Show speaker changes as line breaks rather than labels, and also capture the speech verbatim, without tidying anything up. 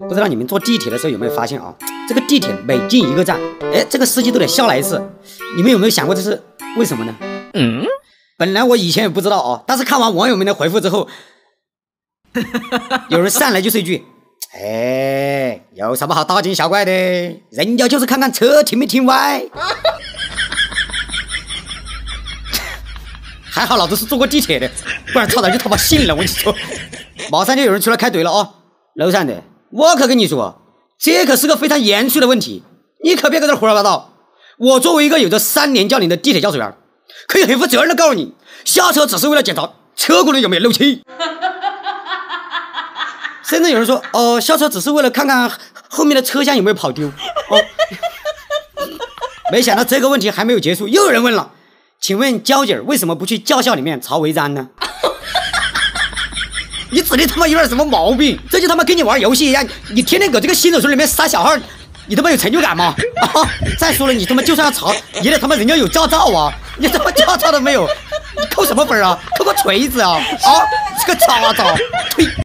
不知道你们坐地铁的时候有没有发现啊？这个地铁每进一个站，哎，这个司机都得笑来一次。你们有没有想过这是为什么呢？嗯，本来我以前也不知道啊，但是看完网友们的回复之后，有人上来就是一句：“哎，有什么好大惊小怪的？人家就是看看车停没停歪。”还好老子是坐过地铁的，不然差点就他妈信了。我跟你说，马上就有人出来开怼了啊！楼上的，我可跟你说，这可是个非常严肃的问题，你可别搁这胡说八道。我作为一个有着三年教龄的地铁驾驶员，可以很负责任的告诉你，下车只是为了检查车轱辘有没有漏气。甚至有人说，哦、呃，下车只是为了看看后面的车厢有没有跑丢。哦，没想到这个问题还没有结束，又有人问了。请问交警为什么不去驾校里面查违章呢？你指定他妈有点什么毛病？这就他妈跟你玩游戏一样，你天天搁这个新手村里面杀小孩，你他妈有成就感吗？啊！再说了，你他妈就算要查，也得他妈人家有驾照啊！你他妈驾照都没有，你扣什么分啊？扣个锤子啊！啊！这个渣渣！呸！